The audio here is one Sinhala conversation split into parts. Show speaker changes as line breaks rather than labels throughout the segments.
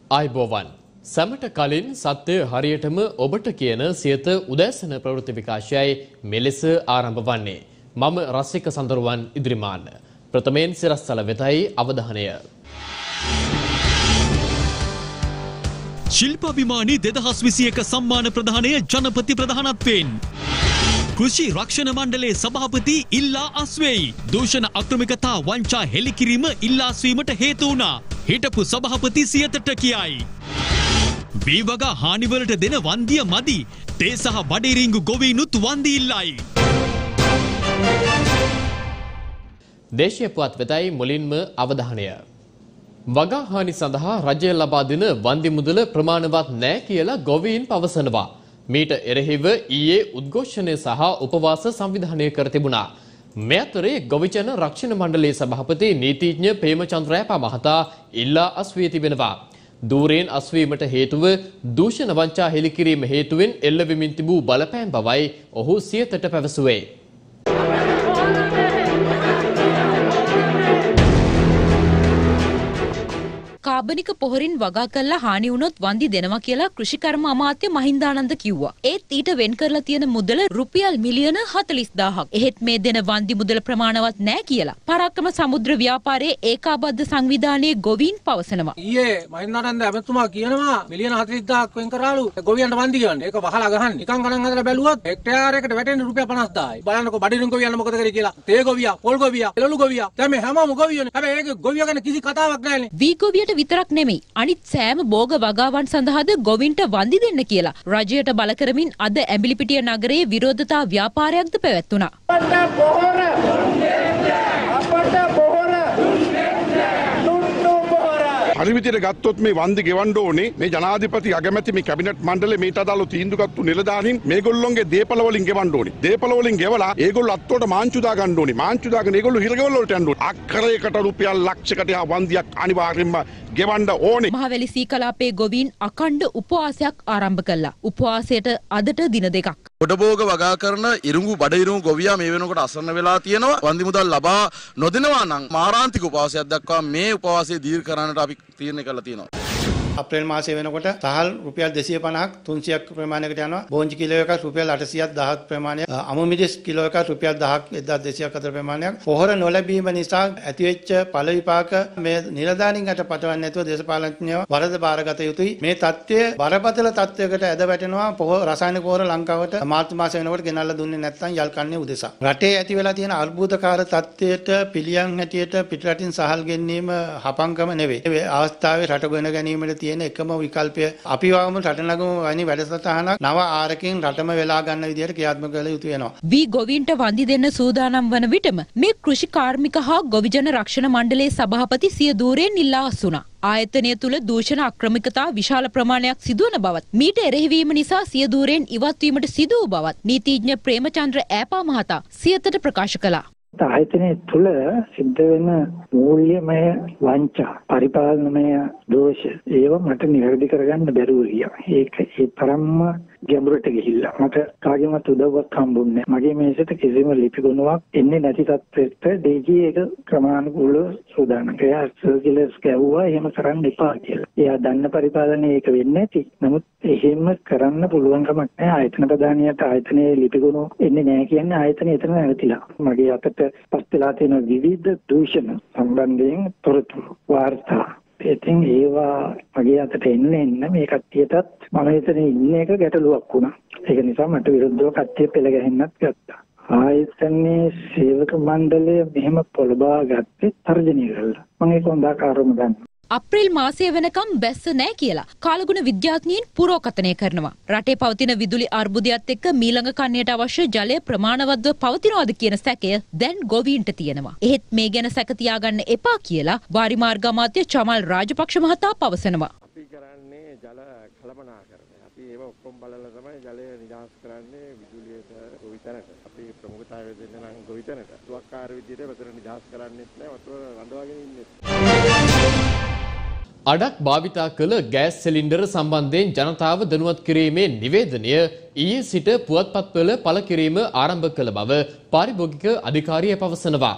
ආයුබෝවන් සමට කලින් සත්‍ය හරියටම ඔබට කියන සියත උදෑසන ප්‍රවෘත්ති විකාශයයි මෙලෙස ආරම්භ වන්නේ. මම රසික සඳරුවන් ඉදිරිමාන. ප්‍රථමයෙන් සිරස්තල වෙතයි අවධානය.
ශිල්පාභිමානී 2021 සම්මාන ප්‍රදානය ජනපති ප්‍රධානත්වයෙන් කෘෂි රක්ෂණ මණ්ඩලයේ සභාපති ඉල්ලා අස්වෙයි. දූෂණ අක්‍රමිකතා වංචා හෙළිකිරීම ඉල්ලා අස්වීමට හේතු වුණා. හිටපු සභාපති සියතට කියයි. වීවගා හානිවලට දෙන වන්දිය මදි. තේ සහ බඩිරිංගු ගොවීනුත් වන්දි ඉල්ලයි.
දේශීය පුවත් වෙතයි මුලින්ම අවධානය. වගා හානි සඳහා රජය ලබා දෙන වන්දි මුදල ප්‍රමාණවත් නැහැ කියලා ගොවීන් පවසනවා. මීට එරෙහිව ඊයේ උද්ඝෝෂණය සහ උපවාස සංවිධානය කර තිබුණා. මේ අතරේ ගොවිජන රක්ෂණ මණ්ඩලයේ සභාපති නීතිඥ ප්‍රේමචන්ද්‍රයපා මහතා ඉල්ලා අස්වී තිබෙනවා. දූරයෙන් අස්වීමට හේතුව දූෂණ වංචා හෙළිකිරීම හේතුවෙන් එල්ලවෙමින් තිබූ බලපෑම් බවයි ඔහු සියතට පැවසුවේ.
කාබනික පොහොරින් වගා කරලා හානි වුණොත් වන්දි දෙනවා කියලා කෘෂිකර්ම අමාත්‍ය මහින්දානන්ද කිව්වා. ඒත් ඊට වෙන් කරලා තියෙන මුදල රුපියල් මිලියන 40000ක්. එහෙත් මේ දෙන වන්දි මුදල ප්‍රමාණවත් නැහැ කියලා පරාක්‍රම සමුද්‍ර ව්‍යාපාරයේ ඒකාබද්ධ සංවිධානයේ ගොවීන් පවසනවා.
ඊයේ මහින්දානන්ද ඇමතුමා කියනවා මිලියන 40000ක් වෙන් කරාලු ගොවියන්ට වන්දි ගන්න. ඒක වහලා ගහන්න. නිකන් ගණන් හදලා බැලුවොත් හෙක්ටයාරයකට වැටෙන්නේ රුපියල් 50000යි. බලන්නකො බඩිරුන් ගොවියන් මොකද කරේ කියලා. තේ ගොවියා, පොල් ගොවියා, එළවලු ගොවියා. දැන් මේ හැමෝම ගොවියෝනේ. හැබැයි ඒක ගොවියා ගැන කිසි කතාවක් නැහැනේ. වී ගොවියට විතරක් නෙමෙයි අනිත් සෑම භෝග වගාවන් සඳහාද ගොවින්ට වන්දි දෙන්න කියලා රජයට බල කරමින් අද ඇඹිලිපිටිය නගරයේ විරෝධතා ව්‍යාපාරයක්ද පැවැත්වුණා.
හරි විදිහට ගත්තොත් මේ වන්දි ගෙවන්න ඕනේ. මේ ජනාධිපති අගමැති මේ කැබිනට් මණ්ඩලයේ මේට අදාළව තීන්දුව ගත්තු නිලධාරීන් මේගොල්ලොන්ගේ දේපල වලින් ගෙවන්න ඕනේ. දේපල වලින් ගෙවලා ඒගොල්ලෝ අත්තෝට මාංචු දා ගන්න ඕනේ. මාංචු දාගෙන ඒගොල්ලෝ හිරගෙවල් වලට යන්න ඕනේ. අක්කරයකට රුපියල් ලක්ෂයකට වන්දියක් අනිවාර්යෙන්ම ගෙවන්න ඕනේ.
මහවැලි සීකලාපයේ ගොවීන් අඛණ්ඩ උපවාසයක් ආරම්භ කළා. උපවාසයට අදට දින 2ක්.
ගොඩබෝග වගා කරන ඉරුඟු බඩ ඉරුඟු ගොවියා මේ වෙනකොට අසරණ වෙලා තියෙනවා. වන්දි මුදල් ලබා නොදෙනවා නම් මාරාන්තික උපවාසයක් දක්වා මේ උපවාසය දීර්ඝ කරන්නට අපි තීරණය කරලා තියෙනවා.
අප්‍රේල් මාසයේ වෙනකොට සහල් රුපියල් 250ක් 300ක් ප්‍රමාණයකට යනවා. බෝංචි කිලෝ එකක් රුපියල් 800ක් 10ක් ප්‍රමාණයක්. අමු මිදිස් කිලෝ එකක් රුපියල් 10ක් 1200ක් අතර ප්‍රමාණයක්. පොහොර නොලැබීම නිසා ඇතිවෙච්ච ඵල විපාක මේ නිලධාරීන්ට පටවන්නේ නැතුව දේශපාලඥයෝ වරද බාරගත යුතුයි. මේ தත්ත්වය බරපතල තත්ත්වයකට ඇද වැටෙනවා. රසායනික පොහොර ලංකාවට මාර්තු මාසයේ වෙනකොට ගෙනල්ලා දුන්නේ නැත්නම් යල් කන්නේ උදෙසා. රටේ ඇති වෙලා තියෙන අර්බුදකාර තත්ත්වයට පිළියම් හැටියට පිටරටින් සහල් ගෙන්නීම හපංකම නෙවෙයි. ඒ අවස්ථාවේ රට ගොඩ ගැනීමට තියෙන එකම විකල්පය අපි වගේම රට නගමු වැනි වැඩසටහනක් නව ආරකින් රටම වෙලා ගන්න විදිහට ක්‍රියාත්මක කළ යුතු වෙනවා.
වී ගොවීන්ට වන්දි දෙන්න සූදානම් වන විටම මේ කෘෂි කාර්මික හා ගොවිජන රක්ෂණ මණ්ඩලයේ සභාපති සිය දූරයෙන් ඉල්ලා අස්වුණා. ආයතනය තුල දූෂණ අක්‍රමිකතා විශාල ප්‍රමාණයක් සිදුවන බවත් මීට එරෙහිවීම නිසා සිය දූරයෙන් ඉවත් වීමට සිදු වූ බවත් නීතිඥ ප්‍රේමචන්ද්‍ර ඈපා මහතා සියතට ප්‍රකාශ කළා.
ආයතනයේ තුල සිද්ධ වෙන මූල්‍යමය වංචා පරිපාලනමය දෝෂ ඒව මට නිවැරදි කරගන්න බැරුව ගියා. ඒක ඒ තරම්ම ගැඹුරට ගිහිල්ලා මට කාගෙවත් උදව්වක් හම්බුන්නේ නැහැ. මගේ මේසෙට කිසිම ලිපි ගුණාවක් එන්නේ නැති තත්ත්වෙට ඩීජී එක ක්‍රමානුකූලව සූදානම් කරා. සර්කියුලර්ස් ගැව්වා එහෙම කරන්න එපා කියලා. එයා දන්න පරිපාලනයේ ඒක වෙන්නේ නැති. නමුත් එහෙම කරන්න පුළුවන් කමක් නැහැ. ආයතන ප්‍රධානියට ආයතනයේ ලිපි ගුණ එන්නේ නැහැ කියන්නේ ආයතනය එතන නැවතිලා. මගේ අතට පස් වෙලා තියෙන විවිධ දූෂණ සම්බන්ධයෙන් තොරතුරු වාර්තා ඉතින් ඒවා මගේ අතට එන්න මේ කට්ටියටත් මම හිතන්නේ ඉන්න එක ගැටලුවක් වුණා. ඒක නිසා මට විරුද්ධව කට්ටිය පෙළ ගැහෙන්නත් ගත්තා. ආයතනයේ සේවක මණ්ඩලය මෙහෙම පොළඹා ගත්තේ තර්ජනය කරලා. මම ඒක හොඳාකාරවම දන්නවා.
අප්‍රේල් මාසය වෙනකම් බැස්ස නැහැ කියලා කාලගුණ විද්‍යාඥයින් පුරෝකථනය කරනවා. රටේ පවතින විදුලි අර්බුදයත් එක්ක මීළඟ කන්නයට අවශ්‍ය ජලය ප්‍රමාණවත්ව පවතිනවාද කියන සැකය දැන් ගොවීන්ට තියෙනවා. එහෙත් මේ ගැන සැක තියාගන්න එපා කියලා වාරිමාර්ග අමාත්‍ය චමල් රාජපක්ෂ මහතා පවසනවා.
අපි කරන්නේ ජල කළමනාකරණය. අපි ඒව ඔක්කොම බලලා තමයි ජලය නිදහස් කරන්නේ විදුලියට ගොවිතැනට. අපි ප්‍රමුඛතාවය දෙන්න නම් ගොවිතැනට. සුවක්කාර විදිහට වතුර නිදහස් කරන්නේත් නැහැ. වතුර රඳවාගෙන ඉන්නේ.
අඩක් භාවිතා කළ ගෑස් සිලින්ඩර සම්බන්ධයෙන් ජනතාව දැනුවත් කිරීමේ නිවේදනය ඊයේ සිට පුවත්පත්වල පළ කිරීම ආරම්භ කළ බව පාරිභෝගික අධිකාරිය පවසනවා.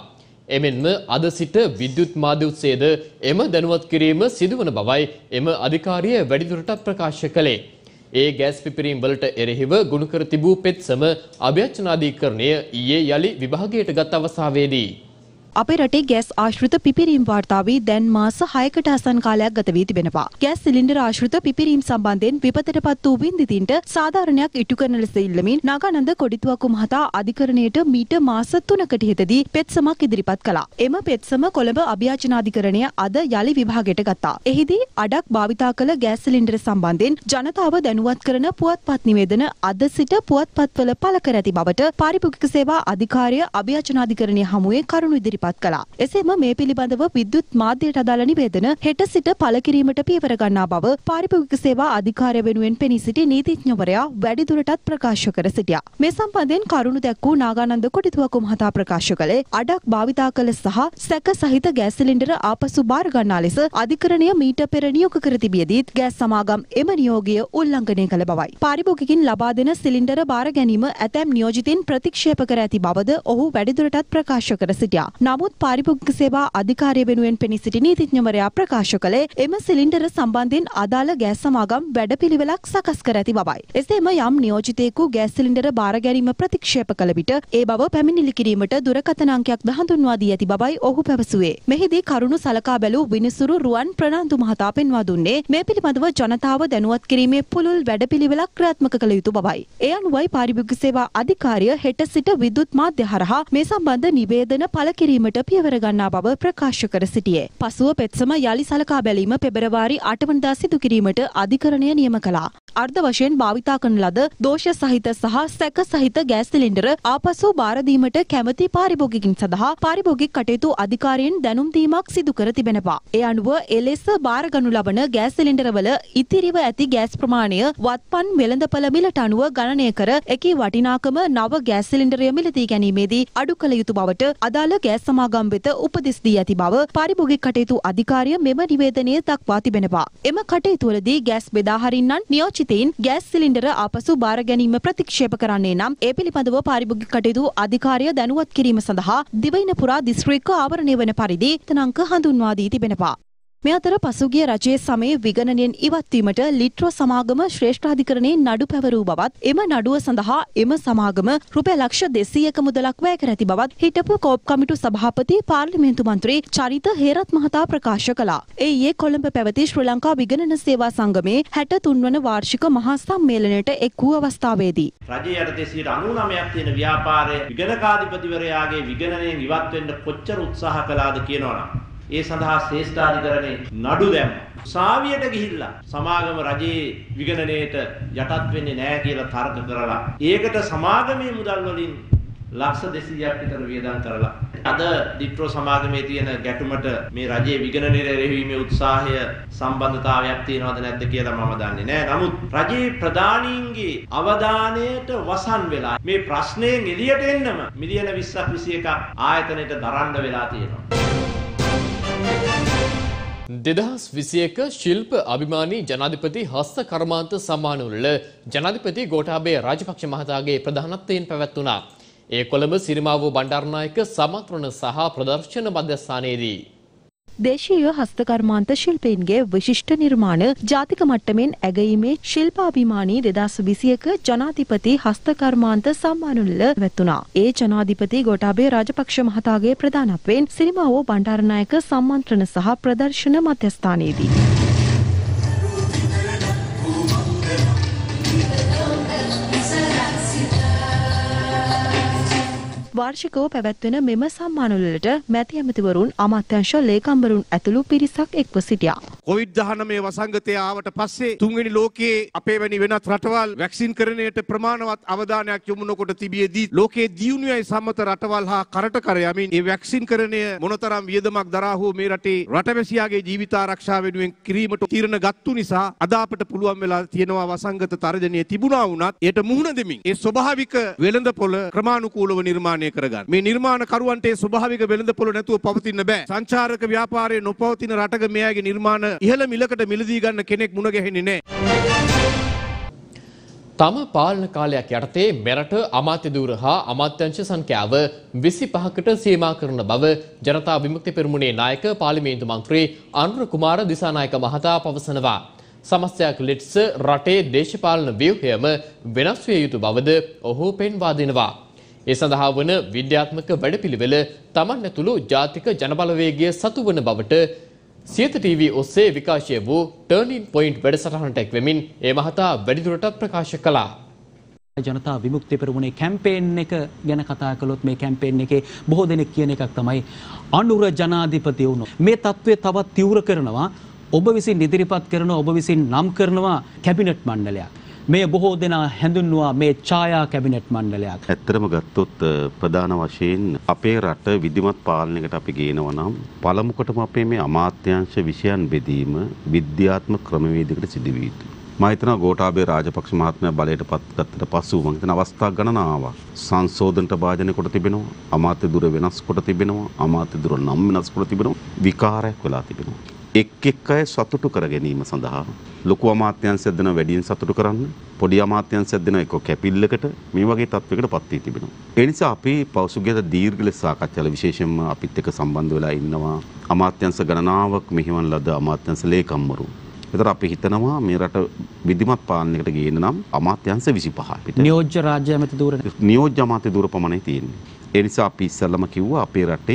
එමෙන්ම අද සිට විද්‍යුත් මාධ්‍ය උත්සේද එම දැනුවත් කිරීම සිදුවන බවයි එම අධිකාරිය වැඩිදුරටත් ප්‍රකාශ කළේ. ඒ ගෑස් පිපිරීම් වලට එරෙහිව ගුණ කර තිබූ පෙත්සම අභ්‍යර්ථනාධිකරණය ඊයේ යලි විභාගයට ගත් අවස්ථාවේදී
අපේ රටේ ගෑස් ආශ්‍රිත පිපිරීම් වාර්තාවේ දැන් මාස 6කට ආසන්න කාලයක් ගත වී තිබෙනවා. ගෑස් සිලින්ඩර් ආශ්‍රිත පිපිරීම් සම්බන්ධයෙන් විපතටපත් වූ වින්දිතින්ට සාධාරණයක් ඉටු කරන ලෙස ඉල්ලමින් නාගානන්ද කොඩිතුවක්කු මහතා අධිකරණයට මීට මාස 3කට ඉහතදී පෙත්සමක් ඉදිරිපත් කළා. එම පෙත්සම කොළඹ අභියාචනාධිකරණය අද යලි විභාගයට ගත්තා. එහිදී අඩක් භාවිතා කළ ගෑස් සිලින්ඩර සම්බන්ධයෙන් ජනතාව දැනුවත් කරන පුවත්පත් නිවේදන අද සිට පුවත්පත්වල පළ කර ඇති බවට පාරිභෝගික සේවා අධිකාරිය අභියාචනාධිකරණය හමුවේ කරුණු ඉදිරිපත් කළා. එසේම මේ පිළිබඳව විද්‍යුත් මාධ්‍යයට අදාළ නිවේදන හෙට සිට පළ කිරීමට පියවර ගන්නා බව පාරිභෝගික සේවා අධිකාරිය වෙනුවෙන් පෙනී සිටි නීතිඥවරයා වැඩිදුරටත් ප්‍රකාශ කර සිටියා. මේ සම්බන්ධයෙන් කරුණු දැක්වූ නාගානන්ද කොටිතුවක්කු මහතා ප්‍රකාශ කළේ අඩක් භාවිතා කළ සහ සැක සහිත ගෑස් සිලින්ඩර ආපසු බාර ගන්නා ලෙස අධිකරණය මීට පෙර නියෝග කර තිබියදීත් ගෑස් සමාගම් එම නියෝගය උල්ලංඝනය කළ බවයි. පාරිභෝගිකින් ලබා දෙන සිලින්ඩර බාර ගැනීම ඇතැම් නියෝජිතින් ප්‍රතික්ෂේප කර ඇති බවද ඔහු වැඩිදුරටත් ප්‍රකාශ කර සිටියා. නමුත් පාරිභෝගික සේවා අධිකාරිය වෙනුවෙන් පෙනී සිටි නීතිඥවරයා ප්‍රකාශ කළේ එම සිලින්ඩර සම්බන්ධයෙන් අදාළ ගෑස් සමාගම් වැඩපිළිවෙලක් සකස් කර ඇති බවයි. එසේම යම් නියෝජිතයෙකු ගෑස් සිලින්ඩර බාර ගැනීම ප්‍රතික්ෂේප කළ විට ඒ බව පැමිණිලි කිරීමට දුරකථන අංකයක්ද හඳුන්වා දී ඇති බවයි ඔහු පැවසුවේ. මෙහිදී කරුණු සලකා බැලූ විනිසුරු රුවන් ප්‍රනාන්දු මහතා පෙන්වා දුන්නේ මේ පිළිබඳව ජනතාව දැනුවත් කිරීමේ පුළුල් වැඩපිළිවෙලක් ක්‍රියාත්මක කළ යුතු බවයි. ඒ අනුවයි පාරිභෝගික සේවා අධිකාරිය හෙට සිට විද්‍යුත් මාධ්‍ය හරහා මේ සම්බන්ධ නිවේදන පළ කිරීමට පියවර ගන්නා බව ප්‍රකාශ කර සිටියේ. පසුව පෙත්සම යලි සලකා බැලීම පෙබරවාරි 8 වනදා සිදු කිරීමට අධිකරණය නියම කළා. අර්ධ වශයෙන් භාවිතා කරන ලද දෝෂ සහිත සහ සැක සහිත ගෑස් සිලින්ඩර ආපසු බාර දීමට කැමැති පාරිභෝගිකින් සඳහා පාරිභෝගික කටයුතු අධිකාරියෙන් දැනුම් දීමක් සිදු කර තිබෙනවා. ඒ අනුව එලෙස බාර ගනු ලබන ගෑස් සිලින්ඩරවල ඉතිරිව ඇති ගෑස් ප්‍රමාණය වත්පන් වෙළඳපළ මිලට අනුව ගණනය කර එකී වටිනාකම නව ගෑස් සිලින්ඩරය මිලදී ගැනීමේදී අඩු කළ යුතු බවට අදාළ ගෑස් සමාගම් වෙත උපදෙස් දී ඇති බව පාරිභෝගික කටයුතු අධිකාරිය මෙම නිවේදනයේ දක්වා තිබෙනවා. එම කටයුතුවලදී ගෑස් බෙදා හරින්නන් නියෝජිතයින් ගෑස් සිලින්ඩර ආපසු බාර ගැනීම ප්‍රතික්ෂේප කරන්නේ නම් ඒ පිළිබඳව පාරිභෝගික කටයුතු අධිකාරිය දැනුවත් කිරීම සඳහා දිවයින පුරා දිස්ත්‍රික්ක ආවරණය වන පරිදි තනංක හඳුන්වා දී තිබෙනවා. මේ අතර පසුගිය රජයේ සමයේ විගණනයෙන් ඉවත්වීමට ලිට්‍රෝ සමාගම ශ්‍රේෂ්ඨාධිකරණයේ නඩු පැවරූ බවත් එම නඩුව සඳහා එම සමාගම රුපියල් ලක්ෂ 200ක මුදලක් වැය කර ඇති බවත් හිටපු කෝප් කමිටු සභාපති පාර්ලිමේන්තු මන්ත්‍රී චරිත හේරත් මහතා ප්‍රකාශ කළා. ඒ ඊයේ කොළඹ පැවති ශ්‍රී ලංකා විගණන සේවා සංගමේ 63 වන වාර්ෂික මහා සම්මේලනයට එක් වූ අවස්ථාවේදී
රජයේ යටතේ 99ක් තියෙන ව්‍යාපාරයේ විගණකාධිපතිවරයාගේ විගණනයෙන් ඉවත් වෙන්න කොච්චර උත්සාහ කළාද කියනවනම් ඒ සඳහා ශ්‍රේෂ්ඨාධිකරණේ නඩු දැම්මා. උසාවියට ගිහිල්ලා සමාගම රජයේ විගණනයට යටත් වෙන්නේ නැහැ කියලා තර්ක කරලා ඒකට සමාගමේ මුදල් වලින් ලක්ෂ 200ක් විතර වියදම් කරලා අද ලිට්‍රෝ සමාගමේ තියෙන ගැටුමට මේ රජයේ විගණනයේ රැවීමේ උත්සාහය සම්බන්ධතාවයක් තියෙනවද නැද්ද කියලා මම දන්නේ නැහැ. නමුත් රජයේ ප්‍රධානීන්ගේ අවධානයට වසන් වෙලා මේ ප්‍රශ්නයෙන් එළියට එන්නම මිලියන 20ක් 21ක් ආයතනයට දරන්න වෙලා තියෙනවා.
2021 ශිල්ප අභිමානී ජනාධිපති හස්ත කර්මාන්ත සම්මානවල ජනාධිපති ගෝඨාභය රාජපක්ෂ මහතාගේ ප්‍රධානත්වයෙන් පැවැත්වුණා. ඒ කොළඹ සිරිමාවෝ බණ්ඩාරනායක සමත්‍රණ සහ ප්‍රදර්ශන මධ්‍යස්ථානයේදී
දේශීය හස්තකර්මාන්ත ශිල්පීන්ගේ විශිෂ්ට නිර්මාණ ජාතික මට්ටමින් ඇගීමේ ශිල්පාභිමානී 2021 ජනාධිපති හස්තකර්මාන්ත සම්මානවල පැවැත්වුණා. ඒ ජනාධිපති ගෝඨාභය රාජපක්ෂ මහතාගේ ප්‍රධානත්වයෙන් සිරිමාවෝ බණ්ඩාරනායක සම්මන්ත්‍රණ සහ ප්‍රදර්ශන මධ්‍යස්ථානයේදී වාර්ෂිකව පැවැත්වෙන මෙම සම්මානවලට මැති ඇමතිවරුන් අමාත්‍යංශ ලේකම්වරුන් ඇතුළු පිරිසක් එක්ව සිටියා.
COVID-19 වසංගතය ආවට පස්සේ තුන්වෙනි ලෝකයේ අපේ වැනි වෙනත් රටවල් වැක්සින් කරණයට ප්‍රමාණවත් අවධානයක් යොමු නොකොට තිබියදී ලෝකයේ දියුණුවයි සම්මත රටවල් හා කරට කර යමින් මේ වැක්සින් කරණය මොනතරම් වියදමක් දරා හෝ මේ රටේ රටවැසියාගේ ජීවිත ආරක්ෂාව වෙනුවෙන් කිරීමට තීරණ ගත්තු නිසා අද අපට පුළුවන් වෙලා තියෙනවා වසංගත තර්ජනය තිබුණා වුණත් ඒට මුහුණ දෙමින් ඒ ස්වභාවික වෙළඳපොළ ක්‍රමානුකූලව නිර්මාණය කරගන්න. මේ නිර්මාණකරුවන්ට ඒ ස්වභාවික වෙළඳපොළ නැතුව පවතින්න බෑ. සංචාරක ව්‍යාපාරයේ නොපවතින රටක මෙයාගේ නිර්මාණ ඉහළ මිලකට මිලදී ගන්න කෙනෙක් මුණ ගැහෙන්නේ නැහැ.
තම පාලන කාලයක් යටතේ මෙරට අමාත්‍ය ධූර හා අමාත්‍යංශ සංඛ්‍යාව 25කට සීමා කරන බව ජනතා විමුක්ති පෙරමුණේ නායක පාර්ලිමේන්තු මන්ත්‍රී අනුර කුමාර දිසානායක මහතා පවසනවා. සමස්තයක් ලෙස රටේ දේශපාලන ව්‍යුහයම වෙනස් විය යුතු බවද ඔහු පෙන්වා දෙනවා. ඒ සඳහා වන විද්‍යාත්මක වැඩපිළිවෙල තමන් ඇතුළු ජාතික ජනබලවේගය සතු වන බවට සියත ටීවී ඔස්සේ විකාශය වූ ටර්නින් පොයින්ට් වැඩසටහනට එක්වෙමින් ඒ මහතා වැඩිදුරටත් ප්‍රකාශ කළා.
ජනතා විමුක්ති පෙරමුණේ කැම්පේන් එක ගැන කතා කළොත් මේ කැම්පේන් එකේ බොහෝ දෙනෙක් කියන එකක් තමයි අනුර ජනාධිපති වුණා. මේ තත්ත්වය තවත් තීව්‍ර කරනවා. ඔබ විසින් ඉදිරිපත් කරන ඔබ විසින් නම් කරනවා කැබිනට් මණ්ඩලයක්. මේ බොහෝ දෙනා හැඳුන්වුවා මේ ඡායා කැබිනට් මණ්ඩලයක්.
ඇත්තටම ගත්තොත් ප්‍රධාන වශයෙන් අපේ රට විධිමත් පාලනයකට අපි ගේනවා නම් පළමුවටම අපේ මේ අමාත්‍යාංශ විෂයන් බෙදීම විද්‍යාත්මක ක්‍රමවේදයකට සිදු විය යුතුයි. මම හිතනවා ගෝඨාභය රාජපක්ෂ මහත්මයා බලයට පත්ගත්තට පසු මම හිතන අවස්ථා ගණනාවක් සංශෝධනට භාජනය කොට තිබෙනවා, අමාත්‍ය දුර වෙනස් කොට තිබෙනවා, අමාත්‍ය දුර නම් වෙනස් කොට තිබෙනවා, විකාරයක් වෙලා තිබෙනවා. එක් අය සතුටු කර ගැනීම සඳහා ලොකු අමාත්‍යංශයක් දෙන වැඩියෙන් සතුටු කරන්න, පොඩි අමාත්‍යංශයක් දෙන එක කැපිල්ලකට මේ වගේ තත්වයකට පත් වී තිබෙනවා. ඒ නිසා අපි පෞසුගියද දීර්ඝ ලෙස සාකච්ඡාල විශේෂයෙන්ම අපිත් එක්ක සම්බන්ධ වෙලා ඉන්නවා අමාත්‍යංශ ගණනාවක් මෙහිවන් ලද අමාත්‍යංශ ලේකම්වරු. ඒතර අපි හිතනවා මේ රට විධිමත් පාලනයකට ගේන්න නම් අමාත්‍යංශ 25යි.
නියෝජ්‍ය රාජ්‍ය ඇමති ධූර
නියෝජ්‍ය අමාත්‍ය ධූර පමණයි තියෙන්නේ. ඒ නිසා අපි ඉස්සෙල්ලම කිව්වා අපේ රටේ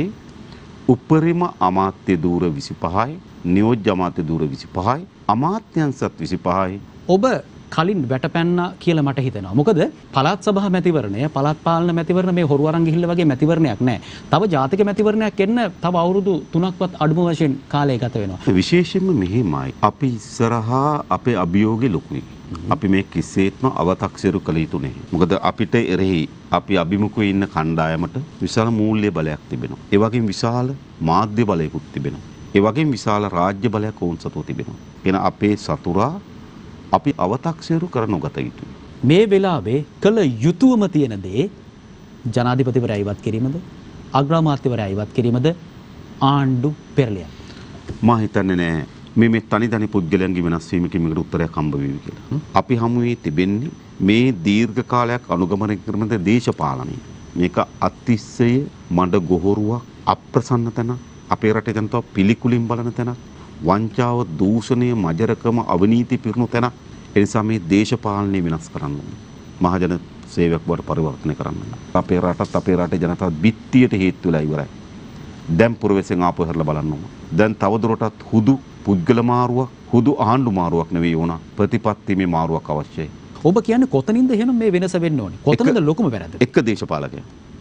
උපරිම අමාත්‍ය ධූර 25යි, නියෝජ්‍ය අමාත්‍ය ධූර 25යි, අමාත්‍යංශත් 25යි.
ඔබ කලින් වැටපැන්නා කියලා මට හිතෙනවා. මොකද පළාත් සභා මැතිවරණය, පළාත් පාලන මැතිවරණ මේ හොරු අරන් ගිහිල්ලා වගේ මැතිවරණයක් නැහැ. තව ජාතික මැතිවරණයක් එන්න තව අවුරුදු 3ක්වත් අඩුම වශයෙන් කාලය ගත වෙනවා.
විශේෂයෙන්ම මෙහිමයි. අපි ඉස්සරහා අපේ අභියෝගේ ලොකුයි. අපි මේ කිසිසේත්ම අව탁සිරු කළ යුතු නැහැ. මොකද අපිට එරෙහි අපි අභිමුඛව ඉන්න කණ්ඩායමට විශාල මූල්‍ය බලයක් තිබෙනවා. ඒ වගේම විශාල මාධ්‍ය බලයකුත් තිබෙනවා. ඒ වගේම විශාල රාජ්‍ය බලයක් වුන් සතුව තිබෙනවා. එන අපේ සතුරා අපි අව탁සිරු කර නොගත යුතුයි.
මේ වෙලාවේ කළ යුතුයම තියෙන දේ ජනාධිපතිවරයා ඉවත් කිරීමද, අග්‍රාමාත්‍යවරයා ඉවත් කිරීමද, ආණ්ඩු පෙරළියක්.
මා හිතන්නේ නෑ මේ තනි පුද්ගලයන්ගේ වෙනස් වීමකින් මේකට උත්තරයක් හම්බ වෙවි කියලා. අපි හමුවේ තිබෙන්නේ මේ දීර්ඝ කාලයක් අනුගමනය කරන දේශපාලනය. මේක අතිශය මඩ ගොහරුවක්, අප්‍රසන්න තැන, අපේ රටේ ජනතාව පිළිකුලින් බලන තැන, වංචාව, දූෂණය, මජරකම, අවිනීති පිරුණු තැන. ඒ නිසා මේ දේශපාලනය වෙනස් කරන්න ඕනේ. මහජන සේවයක් බවට පරිවර්තනය කරන්න. අපේ රටත් අපේ රටේ ජනතාව බිත්තියට හේතු වෙලා ඉවරයි. දැන් පුරවැසියන් ආපහු හැරලා බලන්න ඕන. දැන් තවදුරටත් හුදු පුද්ගල මාරුවක්, හුදු ආණ්ඩු මාරුවක් නෙවෙයි ඕන. ප්‍රතිපත්තිමේ මාරුවක් අවශ්‍යයි.
ඔබ කියන්නේ කොතනින්ද එහෙනම් මේ වෙනස වෙන්න ඕනේ? කොතනද ලොකුම වැරද්ද?
එක දේශපාලකයා.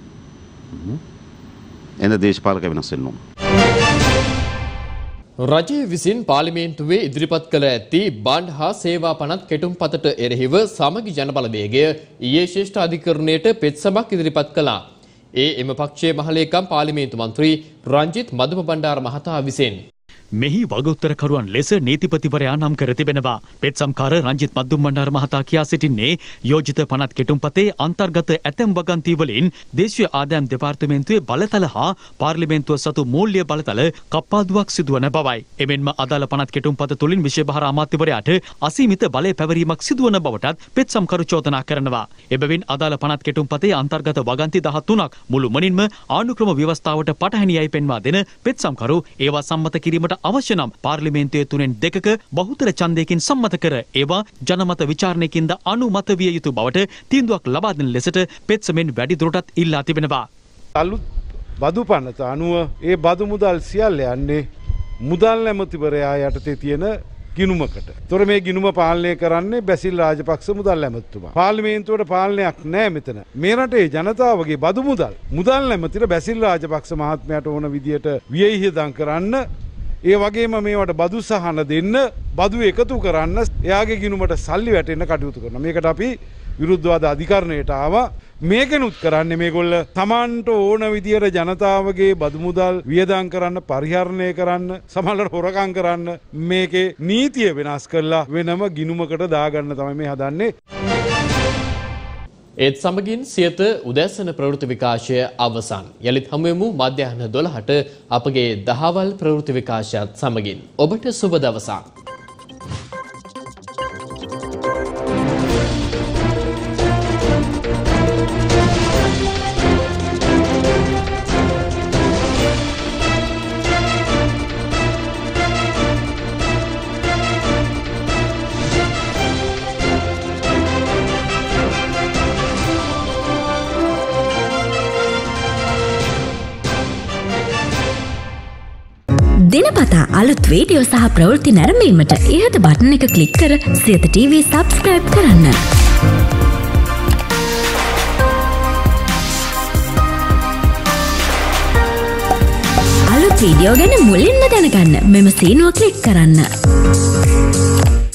එන දේශපාලකයා වෙනස් වෙන්න ඕන.
රජය විසින් පාර්ලිමේන්තුවේ ඉදිරිපත් කළ ඇති බාණ්ඩ හා සේවා පනත් කෙටුම්පතට එරෙහිව සමගි ජනබලවේගය ඊයේ ශ්‍රේෂ්ඨ අධිකරණයට පෙත්සමක් ඉදිරිපත් කළා. එම පක්ෂයේ මහලේකම් පාර්ලිමේන්තු මන්ත්‍රී රංජිත් මදුම බණ්ඩාර මහතා විසින්
මෙහි වගඋත්තරකරුවන් ලෙස නීතිපතිවරයා නම් කර තිබෙනවා. පෙත්සම්කාර රංජිත් මද්දුම් බණ්ඩාර මහතා කියා සිටින්නේ යෝජිත පනත් කෙටුම්පතේ අන්තර්ගත ඇතැම් වගන්ති වලින් දේශීය ආදායම් දෙපාර්තමේන්තුවේ බලතල හා පාර්ලිමේන්තුව සතු මූල්‍ය බලතල කප්පාදුවක් සිදුවන බවයි. එමෙන්ම අදාළ පනත් කෙටුම්පත තුලින් විශේෂ අමාත්‍යවරයාට අසීමිත බලය පැවරීමක් සිදුවන බවටත් පෙත්සම්කරු චෝදනා කරනවා. එබැවින් අදාළ පනත් කෙටුම්පතේ අන්තර්ගත වගන්ති 13ක් මුළුමනින්ම ආණ්ඩුක්‍රම ව්‍යවස්ථාවට පටහැනියයි පෙන්වා දෙන පෙත්සම්කරු ඒවා සම්මත කිරීමට අවශ්‍ය නම් පාර්ලිමේන්තුවේ 3/2 බහුතර ඡන්දයකින් සම්මත කර ඒවා ජනමත විචාරණයකින්ද අනුමත විය යුතු බවට තීන්දුවක් ලබා දෙන ලෙසට පෙත්සමෙන් වැඩි දුරටත් ඉල්ලා තිබෙනවා.
අලුත් බදු පනත අනුව ඒ බදු මුදල් සියල්ල යන්නේ මුදල් ඇමතිවරයා යටතේ තියෙන ගිණුමකට. තොර මේ ගිණුම පාලනය කරන්නේ බැසිල් රාජපක්ෂ මුදල් ඇමතිතුමා. පාර්ලිමේන්තුවට පාලනයක් නැහැ මෙතන. මේ රටේ ජනතාවගේ බදු මුදල් ඇමතිට බැසිල් රාජපක්ෂ මහත්මයාට ඕන විදියට වියහිදම් කරන්න, ඒ වගේම මේවට බදු සහන දෙන්න, බදු එකතු කරන්න, එයාගේ ගිණුමට සල්ලි වැටෙන්න කටයුතු කරනවා. මේකට අපි විරුද්ධවාද අධිකරණයට ආවා. මේකනුත් කරන්නේ මේගොල්ල තමන්ට ඕන විදියට ජනතාවගේ බදු මුදල් වියදම් කරන්න, පරිහරණය කරන්න, සමහරවිට හොරකම් කරන්න මේකේ නීතිය වෙනස් කරලා වෙනම ගිණුමකට දාගන්න තමයි මේ හදන්නේ.
ඒත් සමගින් සියත උදැසන ප්‍රවෘත්ති විකාශය අවසන්. යලිත් හමුවෙමු මධ්‍යහ්න 12ට අපගේ දහවල් ප්‍රවෘත්ති විකාශයත් සමගින්. ඔබට සුබ දවසක්.
දිනපතා අලුත් වීඩියෝ සහ ප්‍රවෘත්ති නැරඹීමට ඉහත බටන් එක ක්ලික් කර සියත TV subscribe කරන්න. අලුත් වීඩියෝ ගැන මුලින්ම දැනගන්න මෙම සීනුව ක්ලික් කරන්න.